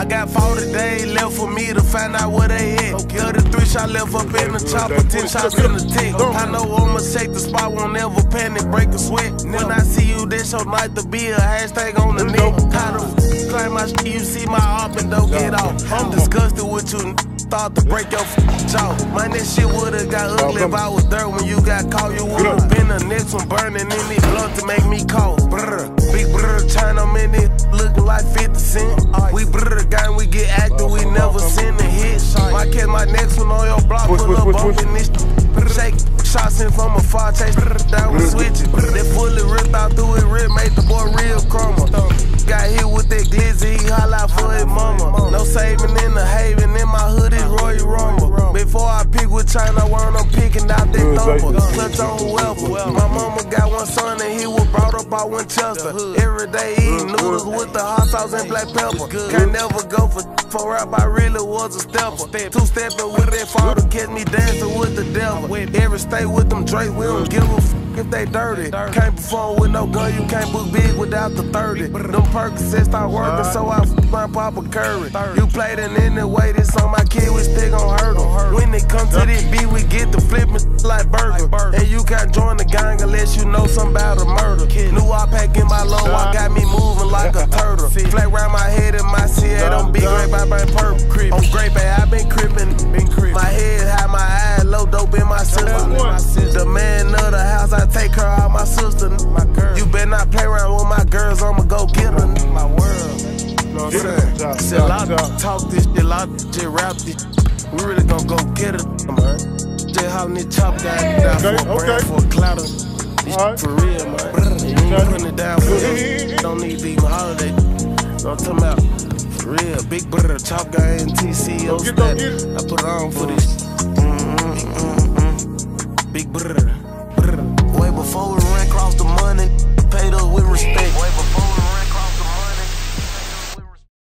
got 40 days left for me to find out where they at. Okay. The 3 shot left up in the chopper, 10 shots in the tick. I know I'ma shake the spot, won't ever panic, break a sweat. When I see you, this your night to be a hashtag on the neck. How the claim my shit, you see my up and don't get off. I'm disgusted with you. Thought to break your jaw. Man, that shit would've got ugly if I was dirt when you got caught. You would've been the next one burning in it blunt to make me cold. Brr, big brr, China in it, looking like 50 Cent. We brr gang, we get active, we never send a hit. Might catch my next one on your block, pull up bumpin' this shake. Shots in from afar, chase down with switches. That fully ripped out through his rib, made the boy real crumble. Got hit with that glizzy, he holla out for his mama. No saving in the haven, in my hood is Royal Rumble. Before I pick with China, I'm picking out that thumper. Clutch on whoever. My mama got one son and he was brought up by Winchester. Every day eating noodles with the hot sauce and black pepper. Can't never go for rap, I really was a stepper. 2-stepping with that father, catch me dancing with the devil. Every state with them Drake, we don't give a if they dirty. Can't perform with no gun, you can't book big without the 30. Them Percocets start working, so I my Papa Curry. You played in any way, this on my kid, we still gon' hurt em. When it comes to this beat, we get the flippin' like burger. And you can't join the gang unless you know something about a murder. New I pack in my low, I got me moving like a turtle. Flag round my head and my CA, don't be grape, I burn purple. On grape, I been crippin'. My head high, my eyes low, dope in my system. The man of the house, I take her out, my sister. You better not play around with my girls, I'ma go get her. My world. Know what I'm saying? See, a lot of talk this shit, a lot of shit rap this. We really gon' go get it, man. Just hollering this chop guy down for a brand, for a clouder. This for real, man. You ain't putting it down for us. Don't need to even holiday. Know what I'm talking about? For real, big brother, chop guy, NTCO stat. I put it on for this. Big brother.